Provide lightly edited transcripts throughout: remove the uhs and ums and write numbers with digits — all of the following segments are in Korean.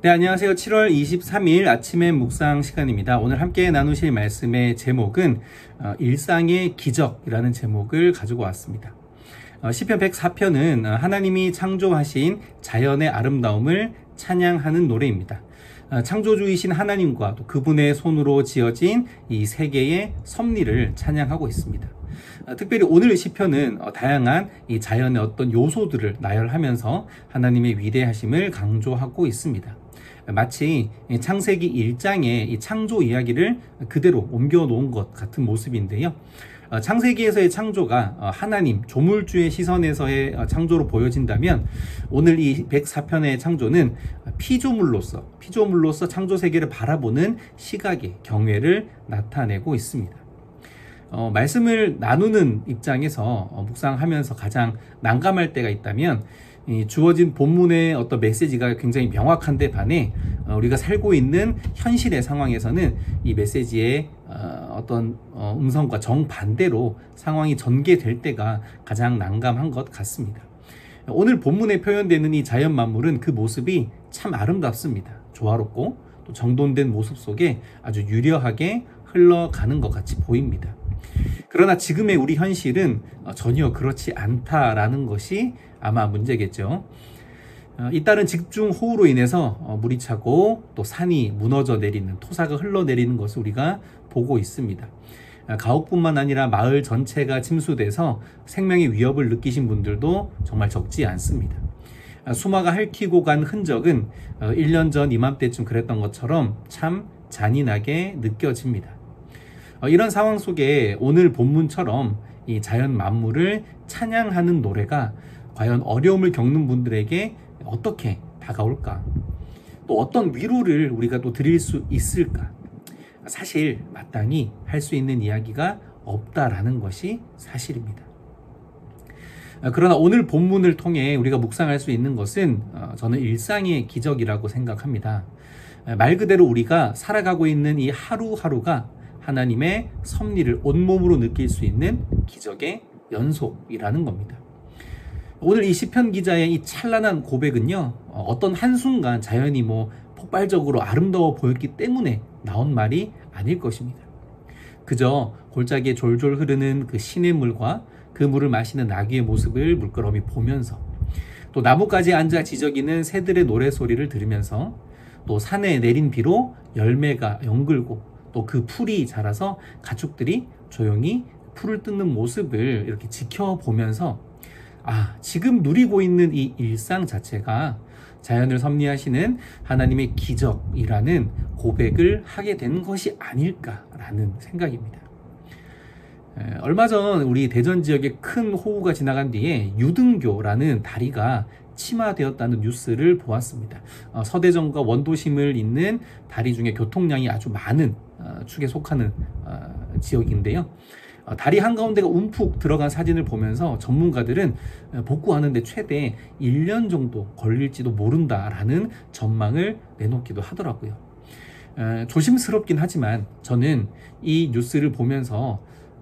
네, 안녕하세요. 7월 23일 아침의 묵상 시간입니다. 오늘 함께 나누실 말씀의 제목은 일상의 기적이라는 제목을 가지고 왔습니다. 시편 104편은 하나님이 창조하신 자연의 아름다움을 찬양하는 노래입니다. 창조주이신 하나님과 또 그분의 손으로 지어진 이 세계의 섭리를 찬양하고 있습니다. 특별히 오늘 시편은 다양한 이 자연의 어떤 요소들을 나열하면서 하나님의 위대하심을 강조하고 있습니다. 마치 창세기 1장의 이 창조 이야기를 그대로 옮겨 놓은 것 같은 모습인데요. 창세기에서의 창조가 하나님 조물주의 시선에서의 창조로 보여진다면 오늘 이 104편의 창조는 피조물로서 창조 세계를 바라보는 시각의 경외를 나타내고 있습니다. 말씀을 나누는 입장에서 묵상하면서 가장 난감할 때가 있다면 주어진 본문의 어떤 메시지가 굉장히 명확한데 반해 우리가 살고 있는 현실의 상황에서는 이 메시지의 어떤 음성과 정반대로 상황이 전개될 때가 가장 난감한 것 같습니다. 오늘 본문에 표현되는 이 자연 만물은 그 모습이 참 아름답습니다. 조화롭고 또 정돈된 모습 속에 아주 유려하게 흘러가는 것 같이 보입니다. 그러나 지금의 우리 현실은 전혀 그렇지 않다라는 것이 아마 문제겠죠. 잇따른 집중호우로 인해서 물이 차고 또 산이 무너져 내리는, 토사가 흘러내리는 것을 우리가 보고 있습니다. 가옥뿐만 아니라 마을 전체가 침수돼서 생명의 위협을 느끼신 분들도 정말 적지 않습니다. 수마가 핥히고 간 흔적은 1년 전 이맘때쯤 그랬던 것처럼 참 잔인하게 느껴집니다. 이런 상황 속에 오늘 본문처럼 이 자연 만물을 찬양하는 노래가 과연 어려움을 겪는 분들에게 어떻게 다가올까? 또 어떤 위로를 우리가 또 드릴 수 있을까? 사실 마땅히 할 수 있는 이야기가 없다라는 것이 사실입니다. 그러나 오늘 본문을 통해 우리가 묵상할 수 있는 것은 저는 일상의 기적이라고 생각합니다. 말 그대로 우리가 살아가고 있는 이 하루하루가 하나님의 섭리를 온몸으로 느낄 수 있는 기적의 연속이라는 겁니다. 오늘 이 시편 기자의 이 찬란한 고백은요, 어떤 한순간 자연이 폭발적으로 아름다워 보였기 때문에 나온 말이 아닐 것입니다. 그저 골짜기에 졸졸 흐르는 그 시냇물과 그 물을 마시는 나귀의 모습을 물끄러미 보면서, 또 나뭇가지에 앉아 지저귀는 새들의 노래소리를 들으면서, 또 산에 내린 비로 열매가 연글고 또 그 풀이 자라서 가축들이 조용히 풀을 뜯는 모습을 이렇게 지켜보면서 지금 누리고 있는 이 일상 자체가 자연을 섭리하시는 하나님의 기적이라는 고백을 하게 된 것이 아닐까라는 생각입니다. 얼마 전 우리 대전 지역에 큰 호우가 지나간 뒤에 유등교라는 다리가 침하되었다는 뉴스를 보았습니다. 서대전과 원도심을 잇는 다리 중에 교통량이 아주 많은 축에 속하는 지역인데요. 다리 한가운데가 움푹 들어간 사진을 보면서 전문가들은 복구하는데 최대 1년 정도 걸릴지도 모른다라는 전망을 내놓기도 하더라고요. 조심스럽긴 하지만 저는 이 뉴스를 보면서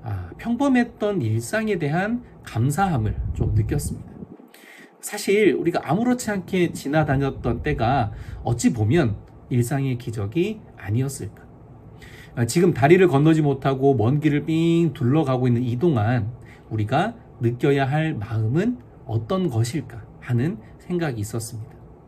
평범했던 일상에 대한 감사함을 좀 느꼈습니다. 사실 우리가 아무렇지 않게 지나다녔던 때가 어찌 보면 일상의 기적이 아니었을까. 지금 다리를 건너지 못하고 먼 길을 삥 둘러가고 있는 이 동안 우리가 느껴야 할 마음은 어떤 것일까 하는 생각이 있었습니다.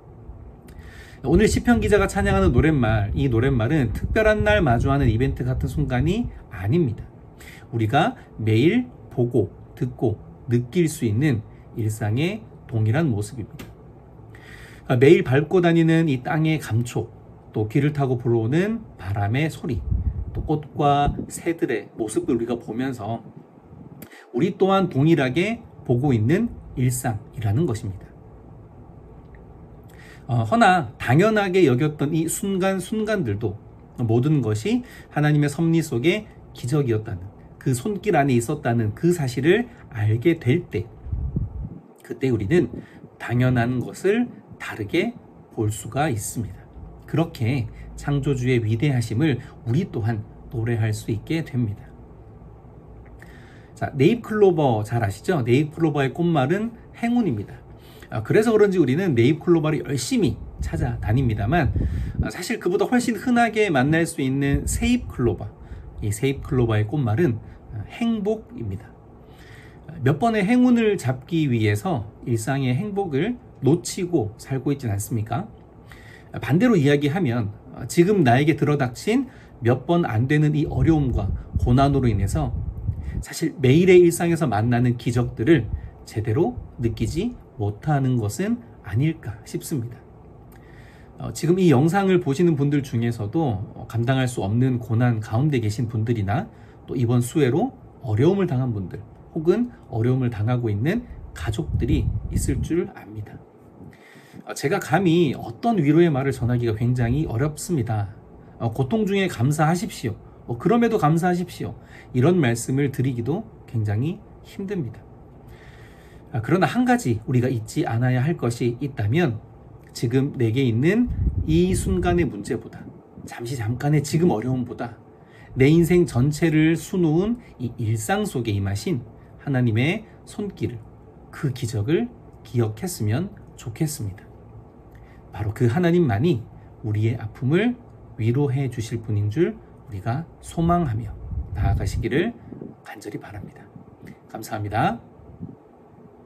오늘 시편 기자가 찬양하는 노랫말, 이 노랫말은 특별한 날 마주하는 이벤트 같은 순간이 아닙니다. 우리가 매일 보고 듣고 느낄 수 있는 일상의 동일한 모습입니다. 매일 밟고 다니는 이 땅의 감촉, 또 길을 타고 불어오는 바람의 소리, 또 꽃과 새들의 모습을 우리가 보면서 우리 또한 동일하게 보고 있는 일상이라는 것입니다. 허나 당연하게 여겼던 이 순간순간들도 모든 것이 하나님의 섭리 속의 기적이었다는, 그 손길 안에 있었다는 그 사실을 알게 될 때, 그때 우리는 당연한 것을 다르게 볼 수가 있습니다. 그렇게 창조주의 위대하심을 우리 또한 노래할 수 있게 됩니다. 자, 네잎클로버 잘 아시죠? 네잎클로버의 꽃말은 행운입니다. 그래서 그런지 우리는 네잎클로버를 열심히 찾아다닙니다만 사실 그보다 훨씬 흔하게 만날 수 있는 세잎클로버, 이 세잎클로버의 꽃말은 행복입니다. 몇 번의 행운을 잡기 위해서 일상의 행복을 놓치고 살고 있진 않습니까? 반대로 이야기하면 지금 나에게 들어닥친 몇 번 안 되는 이 어려움과 고난으로 인해서 사실 매일의 일상에서 만나는 기적들을 제대로 느끼지 못하는 것은 아닐까 싶습니다. 지금 이 영상을 보시는 분들 중에서도 감당할 수 없는 고난 가운데 계신 분들이나 또 이번 수해로 어려움을 당한 분들 혹은 어려움을 당하고 있는 가족들이 있을 줄 압니다. 제가 감히 어떤 위로의 말을 전하기가 굉장히 어렵습니다. 고통 중에 감사하십시오. 그럼에도 감사하십시오. 이런 말씀을 드리기도 굉장히 힘듭니다. 그러나 한 가지 우리가 잊지 않아야 할 것이 있다면 지금 내게 있는 이 순간의 문제보다 잠깐의 지금 어려움보다 내 인생 전체를 수놓은 이 일상 속에 임하신 하나님의 손길을, 그 기적을 기억했으면 좋겠습니다. 바로 그 하나님만이 우리의 아픔을 위로해 주실 분인 줄 우리가 소망하며 나아가시기를 간절히 바랍니다. 감사합니다.